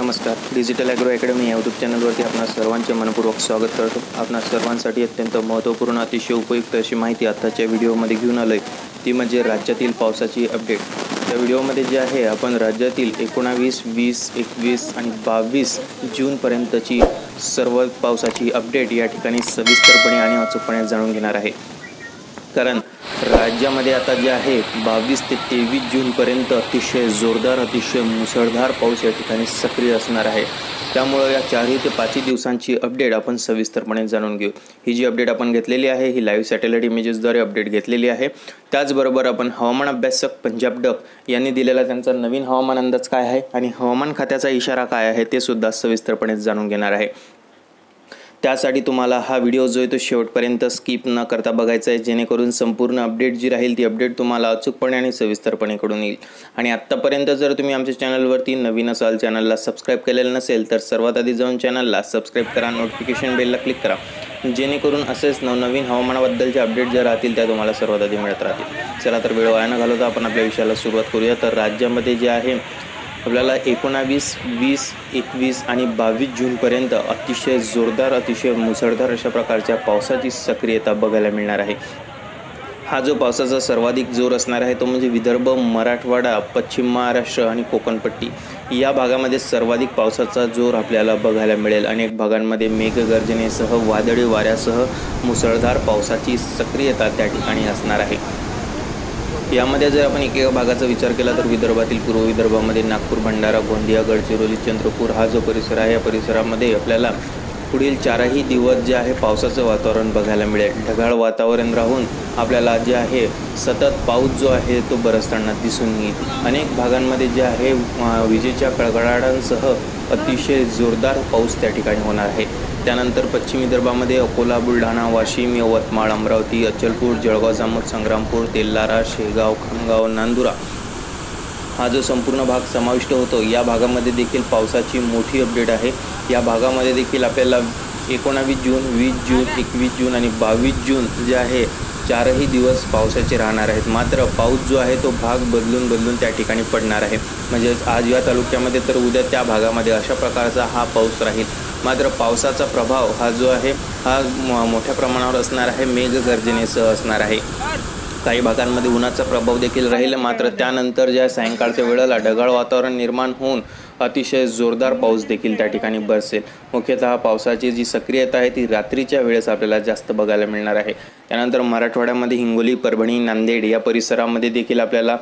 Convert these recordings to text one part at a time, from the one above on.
नमस्कार. Digital agro academy या YouTube चॅनलवरती आपणा सर्वांचे मनपूर्वक स्वागत करतो. आपणा सर्वांसाठी अत्यंत महत्त्वपूर्ण अतिशय उपयुक्त अशी माहिती आताच्या व्हिडिओमध्ये घेऊन आलो आहे, ती म्हणजे राज्यातील पावसाची अपडेट. त्या व्हिडिओमध्ये जे आहे आपण राज्यातील 19, 20, 21 आणि 22 जूनपर्यंतची सर्व पावसाची अपडेट या ठिकाणी सविस्तरपणे आणि अचूकपणे जाणून घेणार आहे. कारण राज्यामध्ये आता जे आहे 22 ते 23 जूनपर्यंत अतिशय जोरदार, अतिशय मुसळधार पाऊस या ठिकाणी सक्रिय असणार आहे. त्यामुळं या 4 ते 5 दिवसांची अपडेट आपण सविस्तरपणे जाणून घेऊ. ही जी अपडेट आपण घेतलेली आहे ही लाईव्ह सॅटेलाईट इमेजेसद्वारे अपडेट घेतलेली आहे. त्याचबरोबर आपण हवामान अभ्यासक पंजाब डक यांनी दिलेला त्यांचा नवीन हवामान अंदाज काय आहे आणि हवामान खात्याचा इशारा काय आहे ते सुद्धा सविस्तरपणे जाणून घेणार आहे. त्यासाठी तुम्हाला हा व्हिडिओ जो आहे तो शेवटपर्यंत स्किप न करता बघायचा आहे, जेणेकरून संपूर्ण अपडेट जी राहील ती अपडेट तुम्हाला अचूकपणे आणि सविस्तरपणे कडून येईल. आणि आत्तापर्यंत जर तुम्ही आमच्या चॅनलवरती नवीन असाल, चॅनलला सबस्क्राईब केलेलं नसेल तर सर्वात आधी जाऊन चॅनलला सबस्क्राईब करा, नोटिफिकेशन बेलला क्लिक करा, जेणेकरून असेच नवनवीन हवामानाबद्दलचे अपडेट ज्या राहतील त्या तुम्हाला सर्वात आधी मिळत राहतील. चला तर वेळ वाया न घालवता आपण आपल्या विषयाला सुरुवात करूया. तर राज्यामध्ये जे आहे आपल्याला 19, 20, 21 आणि 22 जूनपर्यंत अतिशय जोरदार, अतिशय मुसळधार अशा प्रकारच्या पावसाची सक्रियता बघायला मिळणार आहे. हा जो पावसाचा सर्वाधिक जोर असणार आहे तो म्हणजे विदर्भ, मराठवाडा, पश्चिम महाराष्ट्र आणि कोकणपट्टी या भागामध्ये सर्वाधिक पावसाचा जोर आपल्याला बघायला मिळेल. अनेक भागांमध्ये मेघगर्जनेसह, वादळी वाऱ्यासह मुसळधार पावसाची सक्रियता त्या ठिकाणी असणार आहे. यामध्ये जर आपण एकेका भागाचा विचार केला तर विदर्भातील पूर्व विदर्भामध्ये नागपूर, भंडारा, गोंदिया, गडचिरोली, चंद्रपूर हा जो परिसर आहे या परिसरामध्ये आपल्याला पुढील 4ही दिवस जे आहे पावसाचं वातावरण बघायला मिळेल. ढगाळ वातावरण राहून आपल्याला जे आहे सतत पाऊस जो आहे तो बरसताना दिसून येईल. अनेक भागांमध्ये जे आहे विजेच्या कडकडाटांसह अतिशय जोरदार पाऊस त्या ठिकाणी होणार आहे. त्यानंतर पश्चिम विदर्भामध्ये अकोला, बुलढाणा, वाशिम, यवतमाळ, अमरावती, अचलपूर, जळगाव, जामोद, संग्रामपूर, तेल्लारा, शेगाव, खामगाव, नांदुरा हा जो संपूर्ण भाग समाविष्ट होतो या भागामध्ये देखील पावसाची मोठी अपडेट आहे. या भागामध्ये देखील आपल्याला 19 जून, 20 जून, 21 जून आणि 22 जून जे आहे 4ही दिवस पावसाचे राहणार आहेत. मात्र पाऊस जो आहे तो भाग बदलून त्या ठिकाणी पडणार आहे. म्हणजेच आज या तालुक्यामध्ये तर उद्या त्या भागामध्ये अशा प्रकारचा हा पाऊस राहील. मात्र पावसाचा प्रभाव हा जो आहे हा मोठ्या प्रमाणावर असणार आहे, मेघगर्जनेसह असणार आहे. काही भागांमध्ये उन्हाचा प्रभाव देखील राहील. मात्र त्यानंतर ज्या सायंकाळच्या वेळेला ढगाळ वातावरण निर्माण होऊन अतिशय जोरदार पाऊस देखील त्या ठिकाणी बरसेल. मुख्यतः पावसाची जी सक्रियता आहे ती रात्रीच्या वेळेस आपल्याला जास्त बघायला मिळणार आहे. त्यानंतर मराठवाड्यामध्ये हिंगोली, परभणी, नांदेड या परिसरामध्ये देखील आपल्याला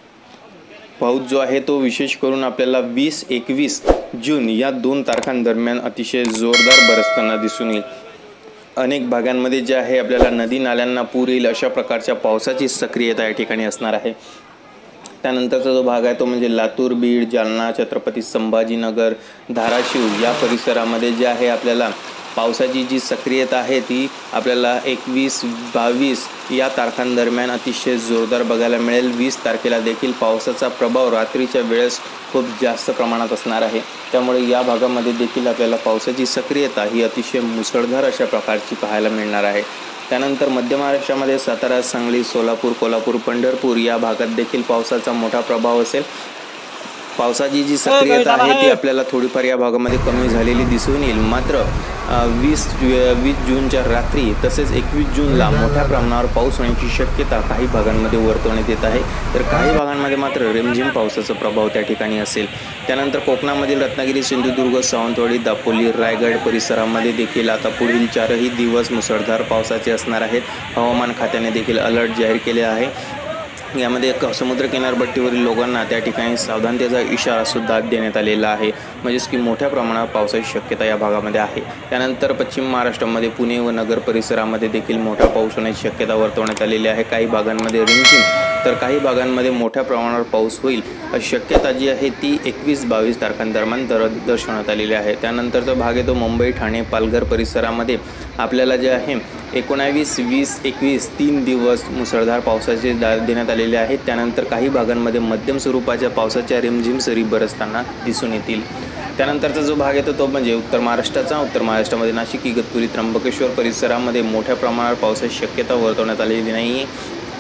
पाऊस जो आहे तो विशेष करून आपल्याला 20, 21 जून या 2 तारखांदरम्यान अतिशय जोरदार बरसताना दिसून येईल. अनेक भागांमध्ये जे आहे आपल्याला नदी नाल्यांना पूर येईल अशा प्रकारच्या पावसाची सक्रियता या ठिकाणी असणार आहे. त्यानंतरचा जो भाग आहे तो म्हणजे लातूर, बीड, जालना, छत्रपती संभाजीनगर, धाराशिव या परिसरामध्ये जे आहे आपल्याला पावसाची जी सक्रियता आहे ती आपल्याला 21, 22 या तारखांदरम्यान अतिशय जोरदार बघायला मिळेल. 20 तारखेला देखील पावसाचा प्रभाव रात्रीच्या वेळेस खूप जास्त प्रमाणात असणार आहे. त्यामुळे या भागामध्ये देखील आपल्याला पावसाची सक्रियता ही अतिशय मुसळधार अशा प्रकारची पाहायला मिळणार आहे. त्यानंतर मध्य महाराष्ट्रामध्ये सातारा, सांगली, सोलापूर, कोल्हापूर, पंढरपूर या भागात देखील पावसाचा मोठा प्रभाव असेल. पावसाची जी सक्रियता आहे ती आपल्याला थोडीफार या भागामध्ये कमी झालेली दिसून येईल. मात्र 20 जूनच्या रात्री तसेच 21 जूनला मोठ्या प्रमाणावर पाऊस होण्याची शक्यता काही भागांमध्ये वर्तवण्यात येत आहे. तर काही भागांमध्ये मात्र रिमझिम पावसाचा प्रभाव त्या ठिकाणी असेल. त्यानंतर कोकणामधील रत्नागिरी, सिंधुदुर्ग, सावंतवाडी, दापोली, रायगड परिसरामध्ये देखील आता पुढील 4ही दिवस मुसळधार पावसाचे असणार आहेत. हवामान खात्याने देखील अलर्ट जाहीर केले आहे. यामध्ये समुद्र किनारपट्टीवरील लोकांना त्या ठिकाणी सावधानतेचा इशारा सुद्धा देण्यात आलेला आहे. म्हणजेच की मोठ्या प्रमाणात पावसाची शक्यता या भागामध्ये आहे. त्यानंतर पश्चिम महाराष्ट्रामध्ये पुणे व नगर परिसरामध्ये देखील मोठा पाऊस होण्याची शक्यता वर्तवण्यात आलेली आहे. काही भागांमध्ये रिमझिम तर काही भागांमध्ये मोठ्या प्रमाणावर पाऊस होईल अशी शक्यता जी आहे ती 21-22 तारखांदरम्यान दर्शवण्यात आलेली आहे. त्यानंतरचा भाग येतो मुंबई, ठाणे, पालघर परिसरामध्ये आपल्याला जे आहे 19, 20, 21 3 दिवस मुसळधार पावसाचे देण्यात आलेले आहेत. त्यानंतर काही भागांमध्ये मध्यम स्वरूपाच्या पावसाच्या रिमझिम सरी बरसताना दिसून येतील. त्यानंतरचा जो भाग येतो तो म्हणजे उत्तर महाराष्ट्रामध्ये नाशिक, इगतपुरी, त्र्यंबकेश्वर परिसरामध्ये मोठ्या प्रमाणावर पावसाची शक्यता वर्तवण्यात आलेली नाही आहे.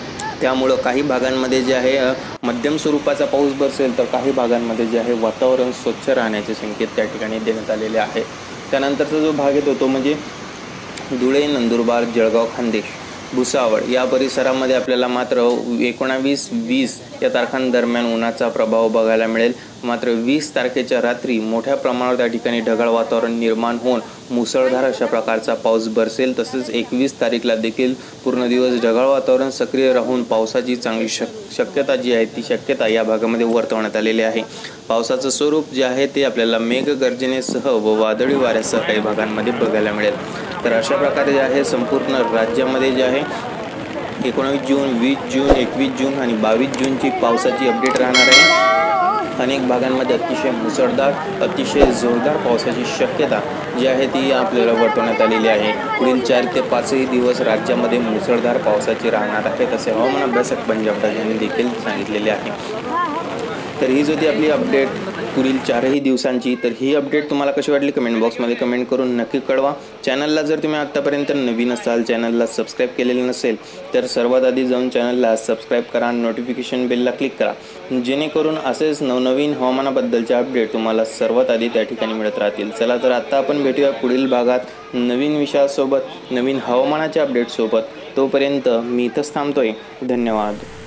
त्यामुळं काही भागांमध्ये जे आहे मध्यम स्वरूपाचा पाऊस बरसेल, तर काही भागांमध्ये जे आहे वातावरण स्वच्छ राहण्याचे संकेत त्या ठिकाणी देण्यात आलेले आहे. त्यानंतरचा जो भाग येतो तो म्हणजे धुळे, नंदुरबार, जळगाव, खान्देश, भुसावळ या परिसरामध्ये आपल्याला मात्र 19-20 या तारखांदरम्यान उन्हाचा प्रभाव बघायला मिळेल. मात्र 20 तारखेच्या रात्री मोठ्या प्रमाणावर त्या ठिकाणी ढगाळ वातावरण निर्माण होऊन मुसळधार अशा प्रकारचा पाऊस बरसेल. तसेच 21 तारीखला देखील पूर्ण दिवस ढगाळ वातावरण सक्रिय राहून पावसाची चांगली शक्यता जी आहे ती शक्यता या भागामध्ये वर्तवण्यात आलेली आहे. पावसाचं स्वरूप जे आहे ते आपल्याला मेघगर्जनेसह व वादळी वाऱ्यासह काही भागांमध्ये बघायला मिळेल. तर अशा प्रकारे जे आहे संपूर्ण राज्यामध्ये जे आहे 19 जून, 20 जून, 21 जून आणि 22 जूनची पावसाची अपडेट राहणार आहे. अनेक भागांमध्ये अतिशय मुसळधार, अतिशय जोरदार पावसाची शक्यता जी आहे ती आपल्याला वर्तवण्यात आलेली आहे. पुढील 4 ते 5 दिवस राज्यामध्ये मुसळधार पावसाची राहणार आहे, तसे हवामान अभ्यासक पंजाब यांनी देखील सांगितलेले आहे. तर ही होती आपली अपडेट पुढील 4 दिवसांची. तर ही अपडेट तुम्हाला कशी वाटली कमेंट बॉक्समध्ये कमेंट करून नक्की कळवा. चॅनलला जर तुम्ही आत्तापर्यंत नवीन असाल, चॅनलला सबस्क्राईब केलेलं नसेल, तर सर्वात आधी जाऊन चॅनलला सबस्क्राईब करा, नोटिफिकेशन बेलला क्लिक करा, जेणेकरून असेच नवनवीन हवामानाबद्दलचे अपडेट तुम्हाला सर्वात आधी त्या ठिकाणी मिळत राहतील. चला तर आत्ता आपण भेटूया पुढील भागात नवीन विषयासोबत, नवीन हवामानाच्या अपडेटसोबत. तोपर्यंत मी इथंच थांबतोय. धन्यवाद.